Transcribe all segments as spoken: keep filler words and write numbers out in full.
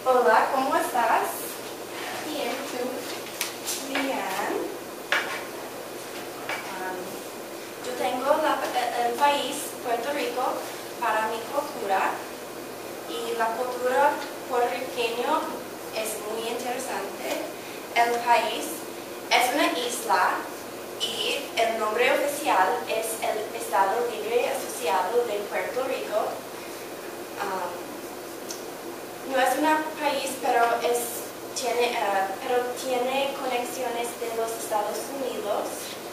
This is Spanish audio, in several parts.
Hola, ¿cómo estás? Bien, ¿tú? Bien. Um, yo tengo la- el país, Puerto Rico, para mi cultura. Y la cultura puertorriqueña es muy interesante. El país es una isla y el nombre oficial es el Estado Libre Asociado de Puerto Rico. Um, no es un país, pero, es, tiene, uh, pero tiene conexiones de los Estados Unidos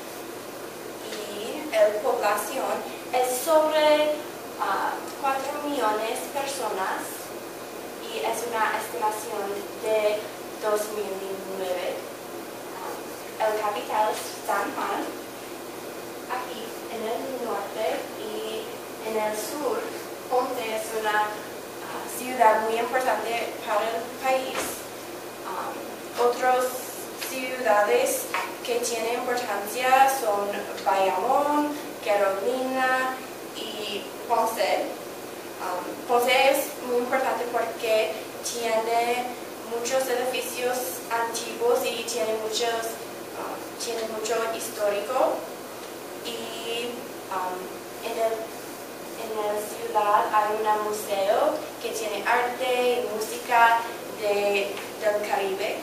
y la población es sobre uh, cuatro millones de personas y es una estimación de dos mil nueve. Um, el capital es San Juan, aquí en el norte, y en el sur, Ponce es una uh, ciudad muy importante para el país. Um, otras ciudades que tienen importancia son Bayamón, Carolina y Ponce. Um, Ponce es muy importante porque tiene muchos edificios antiguos y tiene, muchos, uh, tiene mucho histórico. Y um, en, el, en la ciudad hay un museo que tiene arte y música de, del Caribe.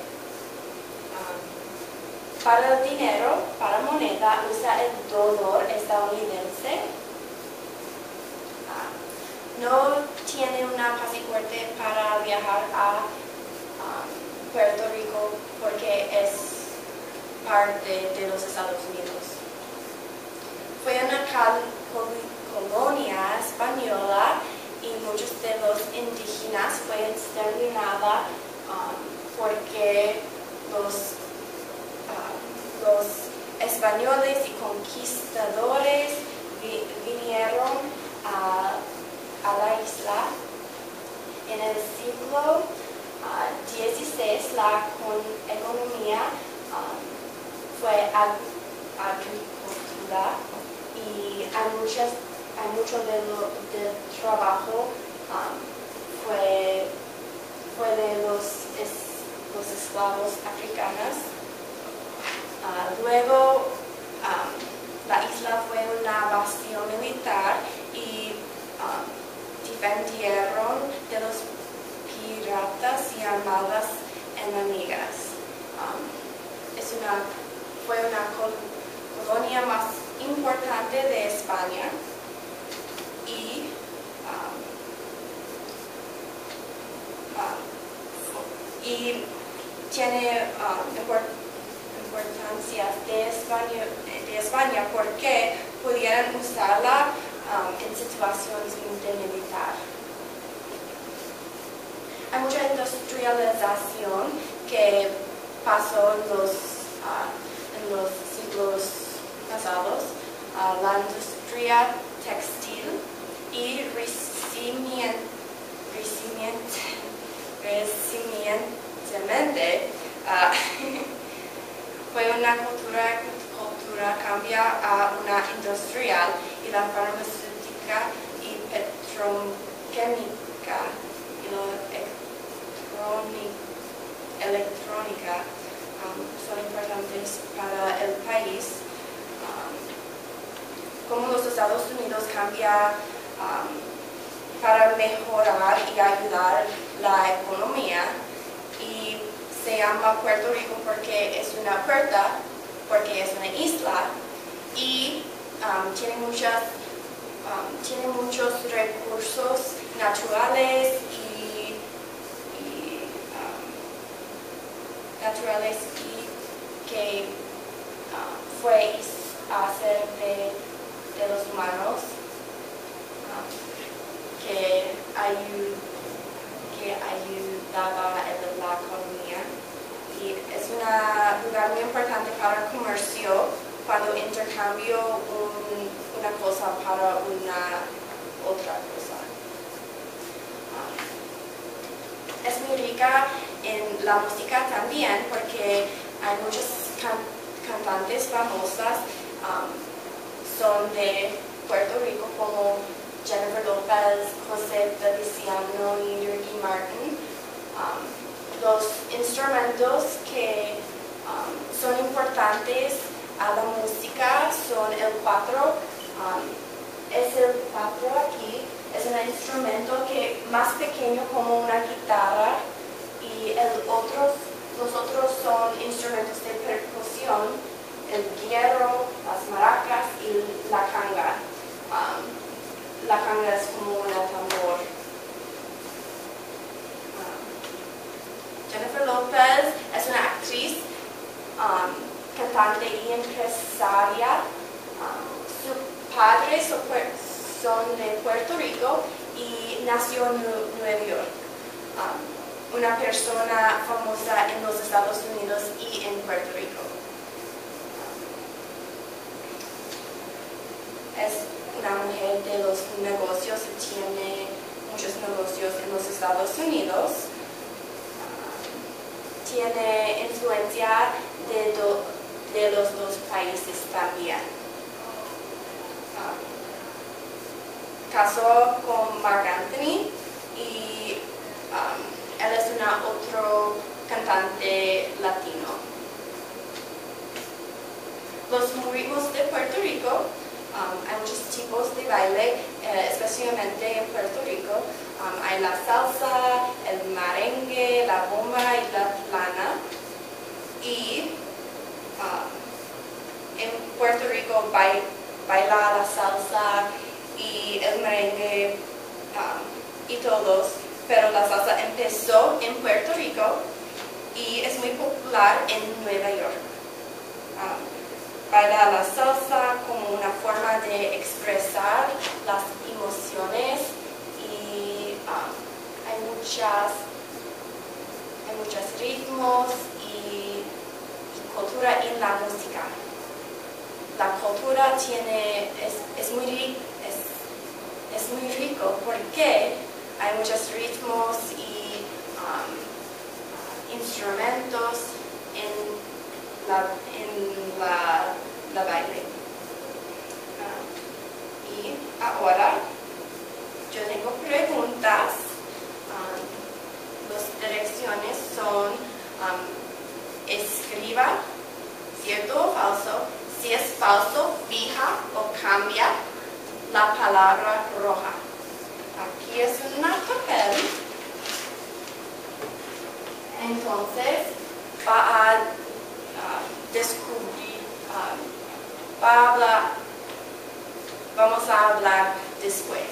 Um, para el dinero, para moneda, usa el dólar estadounidense. Uh, no tiene una pasaporte para viajar a um, Puerto Rico porque es parte de los Estados Unidos. Fue una colonia española y muchos de los indígenas fueron exterminados um, porque los, uh, los españoles y conquistadores vi vinieron a, a la isla. En el siglo dieciséis uh, la con economía um, fue ag agricultura. Y hay, muchas, hay mucho de, lo, de trabajo um, fue, fue de los, es, los esclavos africanos. Uh, luego um, la isla fue una bastión militar y um, defendieron de los piratas y armadas enemigas. Um, es una, fue una colonia más importante de España y um, um, y tiene um, import, importancia de España, de España porque pudieran usarla um, en situaciones de militar. Hay mucha industrialización que pasó en los, uh, en los siglos pasados, uh, la industria textil y recientemente uh, fue una cultura, cultura cambia a una industrial y la farmacéutica y petroquímica y la electrónica um, son importantes para el país. Como los Estados Unidos cambia um, para mejorar y ayudar la economía y se llama Puerto Rico porque es una puerta, porque es una isla y um, tiene, muchas, um, tiene muchos recursos naturales y, y um, naturales y que uh, fue hacer de de los humanos um, que, ayud, que ayudaba en la economía y es un lugar muy importante para el comercio cuando intercambio un, una cosa para una otra cosa. Um, es muy rica en la música también porque hay muchas can cantantes famosas um, son de Puerto Rico como Jennifer Lopez, José Feliciano y Ricky Martin. Um, instrumentos que um, son importantes a la música son el cuatro. Um, es el cuatro aquí. Es un instrumento que más pequeño como una guitarra y el otro, los otros son instrumentos de percusión, el guiro, las maracas y la canga. Um, la canga es como una tambor. Um, Jennifer Lopez es una actriz, um, cantante y empresaria. Um, su padre so son de Puerto Rico y nació en Nueva York. Um, una persona famosa en los Estados Unidos y en Puerto Rico. Um, es una mujer de los negocios y tiene muchos negocios en los Estados Unidos. Um, tiene influencia de, do, de los dos países también. Um, Casó con Marc Anthony y um, él es una otro cantante latino. Los ritmos de Puerto Rico, um, hay muchos tipos de baile, eh, especialmente en Puerto Rico. Um, hay la salsa, el merengue, la bomba y la plana. Y um, en Puerto Rico baila, baila la salsa y el merengue um, y todos, pero la salsa empezó en Puerto Rico y es muy popular en Nueva York. Um, baila la salsa como una forma de expresar las emociones y um, hay muchas, hay muchos ritmos y, y cultura en la música. La cultura tiene, es, es muy rica. Es muy rico porque hay muchos ritmos y um, instrumentos en la, en la, la baile. Uh, y ahora yo tengo preguntas. Um, las direcciones son um, escriba, cierto o falso. Si es falso, fija o cambia la palabra roja. Aquí es un papel. Entonces va a uh, descubrir, uh, va a hablar, vamos a hablar después.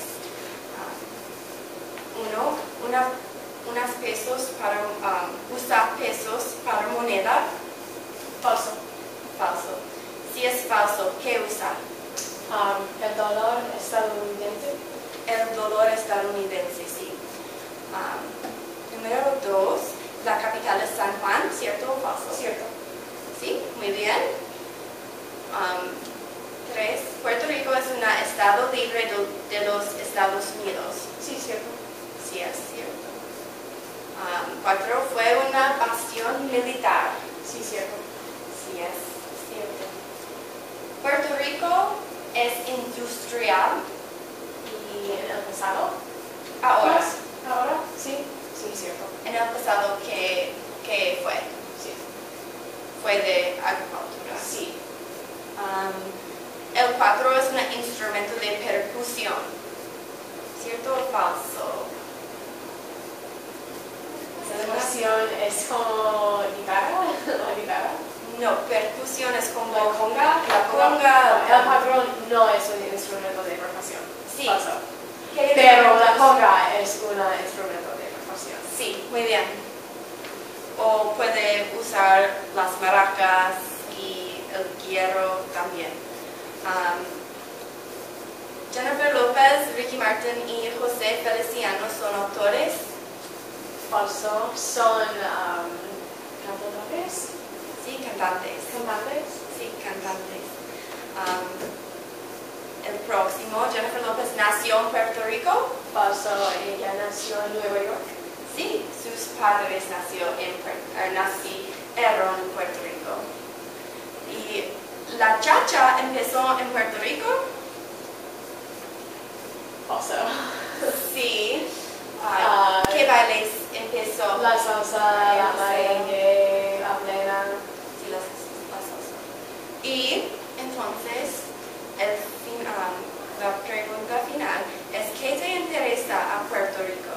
Uh, uno, una, unas pesos para, um, usar pesos para moneda. Falso. Falso. Si es falso, ¿qué usar? Um, el dólar estadounidense. El dólar estadounidense, sí. Um, número dos, la capital es San Juan, ¿cierto o falso? Cierto. Sí, muy bien. Um, tres, Puerto Rico es un estado libre de, de los Estados Unidos. Sí, cierto. Sí, es cierto. Um, cuatro, fue una bastión militar. Sí, cierto. Sí, es cierto. Puerto Rico es industrial ¿Y en el pasado? ahora. Pues, ¿ahora? Sí. Sí, cierto. En el pasado, ¿qué, qué fue? Sí. Fue de agricultura. Sí. Um, el cuatro es un instrumento de percusión. ¿Cierto o falso? La emoción es como guitarra. ¿La guitarra? No, percusión es como ¿La conga? La conga. El patrón no es un instrumento de percusión. Sí. Falso. ¿Qué Pero la instrumentos? conga es un instrumento de percusión. Sí, muy bien. O puede usar las maracas y el guiro también. Um, Jennifer Lopez, Ricky Martin y José Feliciano son autores. Falso. Son um, cantadores. Sí, cantantes. Cantantes. Sí, cantantes. Um, el próximo, Jennifer Lopez nació en Puerto Rico. Falso. Ella nació en Nueva York. Sí, sus padres nació en Puerto, er, nacieron en Puerto Rico. Y la cha-cha empezó en Puerto Rico. Falso. Sí. Uh, Uh, ¿Qué bailes empezó? La La salsa, la merengue, la plena. Sí, la, la salsa. Y entonces, el final, la pregunta final es, ¿qué te interesa a Puerto Rico?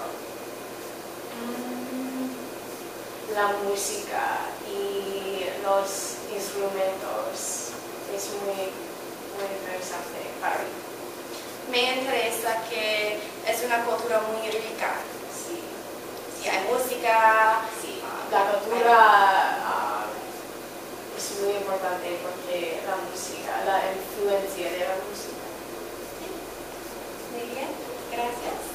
La música y los instrumentos es muy, muy interesante para mí. Me interesa que es una cultura muy rica. Sí. Sí, hay música. Sí. ah, La cultura ah, es muy importante porque la música, la influencia de la música. Muy bien, gracias.